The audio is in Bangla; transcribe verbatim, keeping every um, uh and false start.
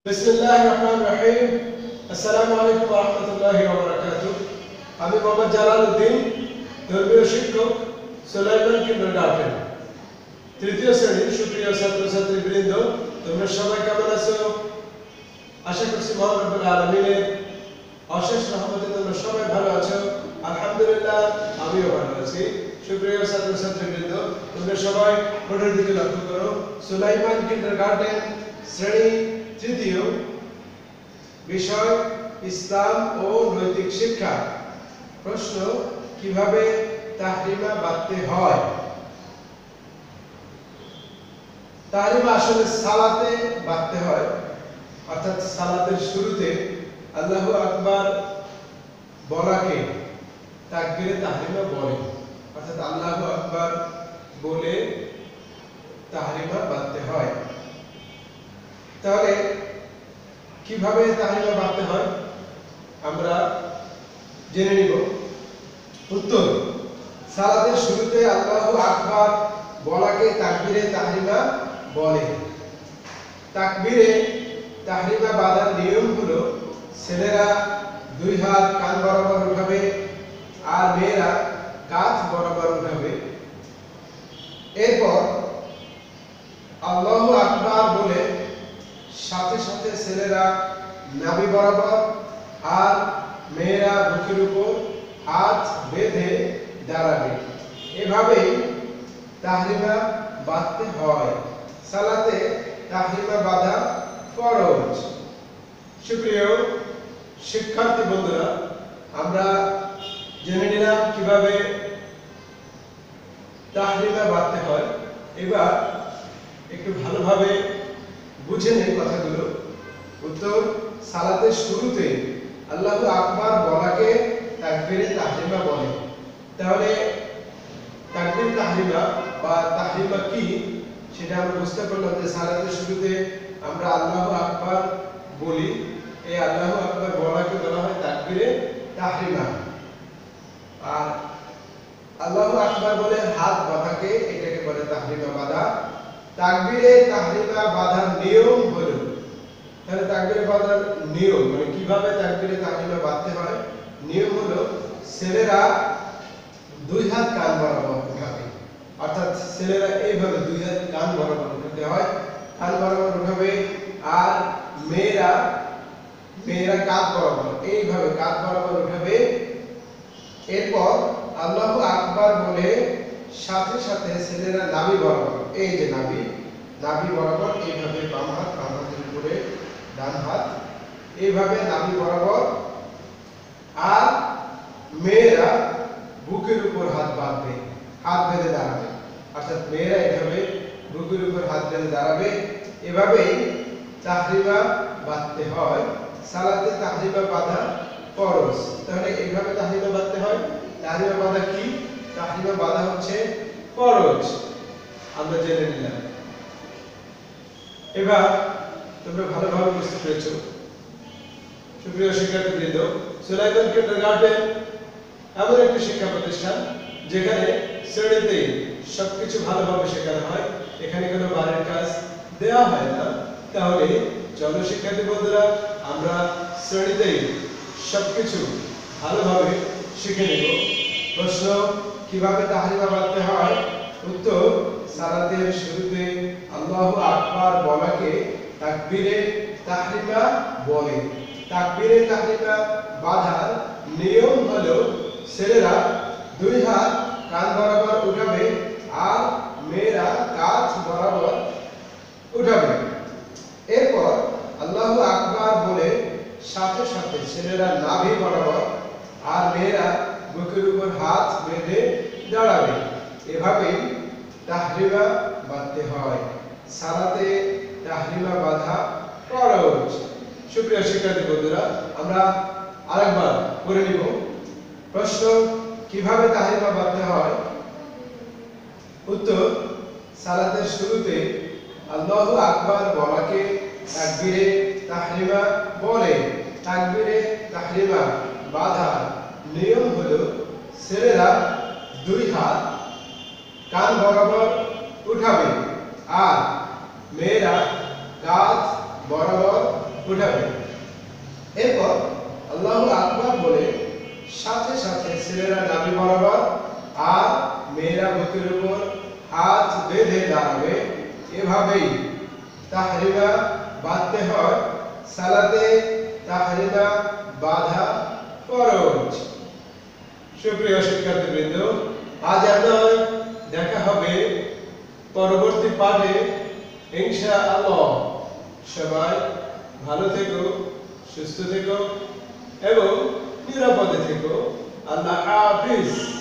बिस्मिल्लाहिर्रहमानिर्रहीम। अस्सलामु अलैकुम ওয়া রাহমাতুল্লাহি ওয়া বারাকাতুহু। আমি মোহাম্মদ জালালউদ্দিন, ধর্মীয় শিক্ষক, সুলাইমান কিন্ডারগার্টেন তৃতীয় শ্রেণীর সুপ্রিয় ছাত্রছাত্রীবৃন্দ, তোমরা সবাই কেমন আছো? আশা করছি মহান রব্বুল আলামিনের অশেষ রহমতে তোমরা সবাই ভালো আছো। আলহামদুলিল্লাহ, আমিও ভালো আছি। সুপ্রিয় ছাত্রছাত্রীবৃন্দ, তোমরা সবাই বোর্ডের দিকে লক্ষ্য করো। সুলাইমান কিন্ডারগার্টেন শ্রেণী তৃতীয়, বিষয় ইসলাম ও নৈতিক শিক্ষা। প্রশ্ন, কিভাবে তাহরিমা বাঁধতে হয়? তাহরিমা আসলে সালাতে বাঁধতে হয়, অর্থাৎ সালাতের শুরুতে আল্লাহু আকবার বলাকে তাকবীরে তাহরিমা বলে, অর্থাৎ আল্লাহু আকবার বলে তাহরিমা বাঁধতে হয়। তাহলে কিভাবে তাহরিমা বাঁধতে হয় আমরা জেনে নিব। উত্তর, সালাতের শুরুতে আল্লাহু আকবার বলাকে তাকবীরে তাহরিমা বলে। তাকবীরে তাহরিমা বাঁধার নিয়ম হলো, ছেলেরা দুই হাত কান বরাবর উঠাবে আর মেয়েরা কাঁধ বরাবর উঠাবে। এরপর আল্লাহু আকবার বলে সাথে সাথে ছেলেরা নাভি বরাবর আর মেয়েরা বুকের উপর হাত বেঁধে দাঁড়াবে। এভাবেই তাহরিমা বাঁধতে হয়। সালাতে তাহরিমা বাঁধা ফরজ। সুপ্রিয় শিক্ষার্থী বন্ধুরা, আমরা জেনে নিলাম কিভাবে তাহরিমা বাঁধতে হয়। এবার একটু ভালোভাবে বুঝে নেই কথাগুলো। উত্তর, সালাতের শুরুতে আল্লাহু আকবার বলাকে তাকবীরে তাহরিমা বলে। তাহলে তাকবীর তাহরিমা বা তাহরিমা কি সেটা আমরা বুঝতে পারলাম যে সালাতের শুরুতে আমরা আল্লাহু আকবার বলি। এই আল্লাহু আকবার বলাকে বলা হয় তাকবীরে তাহরিমা। আর আল্লাহু আকবার বলে হাত বাঁধাকে এটাকে বলে তাহরিমা বাঁধা। তাকবীরে তাহরিমা বাঁধার নিয়ম হলো, তাহলে তাকবীরে বাঁধার নিয়ম মানে কিভাবে তাকবীরে তাহরিমা বাঁধতে হয়, নিয়ম হলো ছেলেরা দুই হাত কান বরাবর উঠাবে, অর্থাৎ ছেলেরা এইভাবে দুই হাত কান বরাবর উঠাতে হয়, কান বরাবর উঠাবে। আর মেয়েরা মেয়েরা কাঁধ বরাবর এইভাবে কাঁধ বরাবর উঠাবে। এরপর আল্লাহু আকবার বলে সাথে সাথে ছেলেরা নাভি বরাবর, এই যে নাভি নাভি বরাবর এইভাবে বাম হাত বাম হাতের উপরে ডান হাত এইভাবে নাভি বরাবর, আর মেয়েরা বুকের উপর হাত বাঁধবে, হাত বেঁধে দাঁড়াবে, অর্থাৎ মেয়েরা এইভাবে বুকের উপর হাত বেঁধে দাঁড়াবে। এভাবেই তাহরিমা বাঁধতে হয়। সালাতে তাহরিমা বাঁধা ফরজ। তাহলে এইভাবে তাহরিমা বাঁধতে হয়। তাহরিমা বাঁধা কি? তাহরিমা বাঁধা হচ্ছে ফরজ, আমরা জেনে নিলাম। এবার তোমরা ভালোভাবে বুঝতে পেরেছো। সুপ্রিয় শিক্ষার্থীবৃন্দ, সুলাইমান কিন্ডারগার্টেন এমন একটি শিক্ষা প্রতিষ্ঠান যেখানে শ্রেণীতেই সবকিছু ভালোভাবে শেখানো হয়, এখানে কোনো বাড়ির কাজ দেওয়া হয় না। তাহলে চলো শিক্ষার্থী বন্ধুরা, আমরা শ্রেণীতেই সবকিছু ভালোভাবে শিখে নেব। প্রশ্ন, কিভাবে তাহরিমা বাঁধতে হয়? উত্তর, সালাতের শুরুতে আল্লাহু আকবার বলাকে তাকবীরে তাহরিমা বলে। তাকবীরে তাহরিমা বাঁধার নিয়ম হলো, ছেলেরা দুই হাত কান বরাবর উঠাবে আর মেয়েরা কাঁধ বরাবর উঠাবে। এরপর আল্লাহু আকবার বলে সাথে সাথে ছেলেরা নাভি বরাবর আর মেয়েরা বুকের উপর হাত বেঁধে দাঁড়াবে। এভাবেই তাহরিমা বাঁধতে হয়। সালাতে তাহরিমা বাঁধা ফরজ। সুপ্রিয় শিক্ষার্থী বন্ধুরা, আমরা আরেকবার পড়ে নিব। প্রশ্ন, কিভাবে তাহরিমা বাঁধতে হয়? উত্তর, সালাতের শুরুতে আল্লাহু আকবার বলাকে তাকবীরে তাহরিমা বলে। তাকবীরে তাহরিমা বাঁধার নিয়ম হলো, ছেলেরা দুই হাত কান বরাবর উঠাবে আর মেয়েরা কাঁধ বরাবর উঠাবে। এরপর আল্লাহু আকবার বলে সাথে সাথে ছেলেরা নাভি বরাবর আর মেয়েরা বুকের উপর হাত বেঁধে দাঁড়াবে। এভাবেই তাহরিমা বাঁধতে হয়। সালাতে তাহরিমা বাঁধা ফরজ। সুপ্রিয় শিক্ষার্থীবৃন্দ, আজ আপনার দেখা হবে পরবর্তী পাঠে ইনশাআল্লাহ। সবাই ভালো থেকো, সুস্থ থেকো এবং নিরাপদে থেকো। আল্লাহ হাফিজ।